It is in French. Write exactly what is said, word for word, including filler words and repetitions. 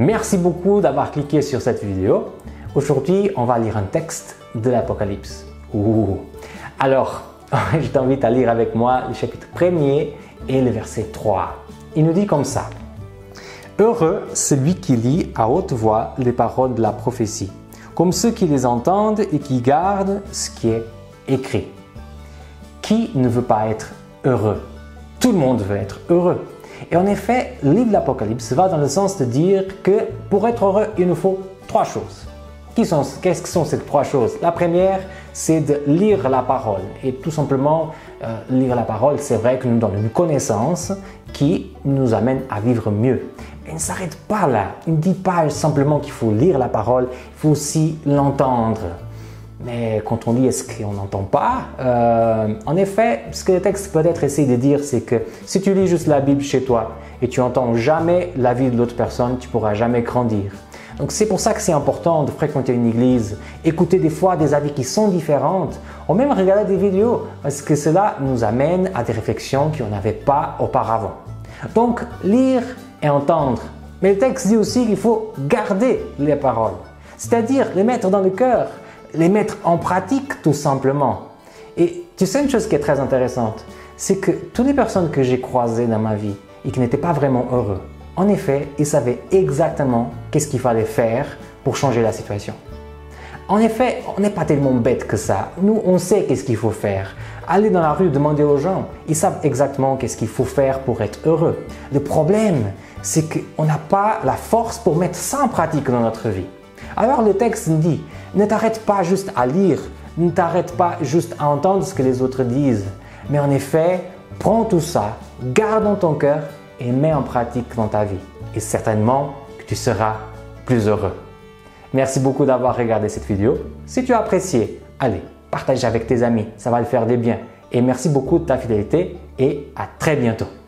Merci beaucoup d'avoir cliqué sur cette vidéo. Aujourd'hui, on va lire un texte de l'Apocalypse. Ouh. Alors, je t'invite à lire avec moi le chapitre premier et le verset trois. Il nous dit comme ça. Heureux celui qui lit à haute voix les paroles de la prophétie, comme ceux qui les entendent et qui gardent ce qui est écrit. Qui ne veut pas être heureux? Tout le monde veut être heureux. Et en effet, le livre de l'Apocalypse va dans le sens de dire que pour être heureux, il nous faut trois choses. Qu'est-ce que sont ces trois choses? La première, c'est de lire la parole. Et tout simplement, euh, lire la parole, c'est vrai que nous donne une connaissance qui nous amène à vivre mieux. Mais il ne s'arrête pas là. Il ne dit pas simplement qu'il faut lire la parole, il faut aussi l'entendre. Mais quand on lit, est-ce qu'on n'entend pas? euh, En effet, ce que le texte peut-être essaie de dire, c'est que si tu lis juste la Bible chez toi et tu n'entends jamais la vie de l'autre personne, tu ne pourras jamais grandir. Donc c'est pour ça que c'est important de fréquenter une église, écouter des fois des avis qui sont différents, ou même regarder des vidéos, parce que cela nous amène à des réflexions qu'on n'avait pas auparavant. Donc lire et entendre. Mais le texte dit aussi qu'il faut garder les paroles, c'est-à-dire les mettre dans le cœur, les mettre en pratique tout simplement. Et tu sais une chose qui est très intéressante, c'est que toutes les personnes que j'ai croisées dans ma vie et qui n'étaient pas vraiment heureux, en effet, ils savaient exactement qu'est-ce qu'il fallait faire pour changer la situation. En effet, on n'est pas tellement bête que ça. Nous, on sait qu'est-ce qu'il faut faire. Aller dans la rue, demander aux gens, ils savent exactement qu'est-ce qu'il faut faire pour être heureux. Le problème, c'est qu'on n'a pas la force pour mettre ça en pratique dans notre vie. Alors le texte nous dit, ne t'arrête pas juste à lire, ne t'arrête pas juste à entendre ce que les autres disent, mais en effet, prends tout ça, garde dans ton cœur et mets en pratique dans ta vie. Et certainement que tu seras plus heureux. Merci beaucoup d'avoir regardé cette vidéo. Si tu as apprécié, allez, partage avec tes amis, ça va le faire des bien. Et merci beaucoup de ta fidélité et à très bientôt.